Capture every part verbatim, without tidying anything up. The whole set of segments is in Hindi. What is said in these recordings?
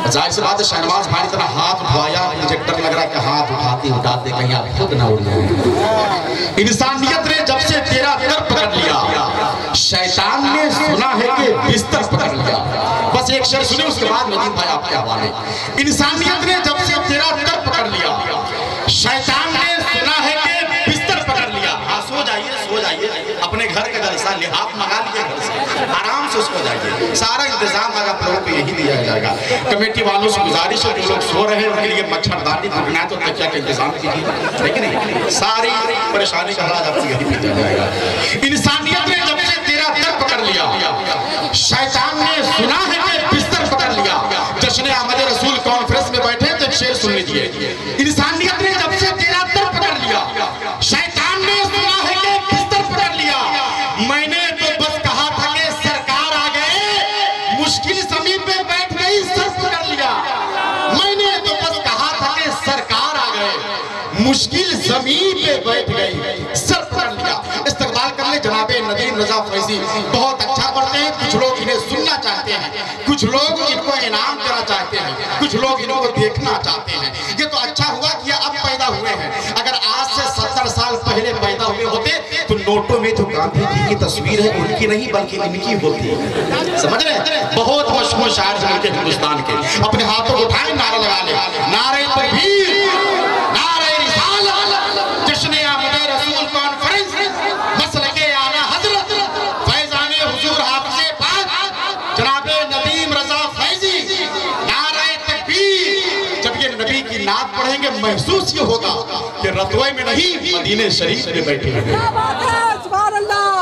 जाहिर सी बात है, शहनवाज भाई इतना हाथ उठाया, मुझे डर लग रहा है कि हाथ उठाते उठाते कहीं आप खुद ना उड़ जाए। इंसानियत ने जब से तेरा दर पकड़ लिया, शैतान ने सुना है कि बिस्तर पकड़ लिया। बस एक शेर सुने, उसके बाद नदीम भाई आपके हवाले। इंसानियत ने जब से तेरा दर पकड़ लिया, शैतान ने सुना है कि बिस्तर पकड़ लिया। हाँ, सो जाइए सो जाइए, अपने घर का जलसा लिहाफ मंगा लीजिए घर से, आराम से उसको जाइए, सारा इंतजाम अगर आप लोगों को यही दिया जाएगा। कमेटी वालों से गुजारिश है, जो लोग सो रहे हैं उनके लिए मच्छरदानी ढूंढना है तो तकिया का इंतजाम कीजिए, लेकिन नहीं, सारी परेशानी का इलाज आपको यही दिया जाएगा। इंसानियत ने जब से तेरा दर पकड़ लिया, शैतान ने सुना है कि बिस्तर पकड़ लिया। जश्न आमद रसूल कॉन्फ्रेंस में बैठे तो शेर सुन लीजिए। इंसानियत ने जब से तेरा दर पकड़ लिया, शैतान ने सुना है कि बिस्तर पकड़ लिया। मैंने तो बस कहा था कि सरकार आ गए, मुश्किल जमीन पे बैठ गई, सर पकड़ लिया। मैंने तो बस कहा था कि सरकार आ गए, मुश्किल जमीन पे बैठ गई, सर पकड़ लिया। इस्तकबाल कर ले जनाबे नदीम रजा फैजी, बहुत अच्छा पढ़ते हैं। कुछ लोग इन्हें सुनना चाहते हैं, कुछ लोग इनको इनाम देना चाहते हैं, कुछ लोग इनको देखना चाहते हैं। ये तो अच्छा हुआ कि अब पैदा हुए हैं, अगर आज से सत्तर साल पहले पैदा हुए होते तो नोटों में जो गांधी जी की तस्वीर है उनकी नहीं बल्कि इनकी होती। समझ रहे? बहुत मशहूर शायर हैं उनके हिंदुस्तान के। अपने हाथों को उठाए, नारा लगा ले, नारे तकबीर, नारे रिसालत, जश्न आमद रसूल कॉन्फ्रेंस, मसलके आला हजरत, फैजाने हुजूर हाफिज़े पाक जनाबे नदीम रजा फैजी, नारे तकबीर। जब ये नबी की नात पढ़ेंगे महसूस ये होगा कि रतवे में नहीं मदीने शरीफ में बैठे हैं। सुभान अल्लाह,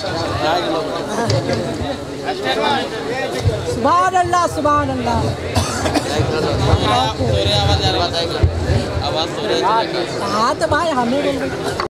सुभान अल्लाह, सुभान अल्लाह। हाँ तो भाई हमें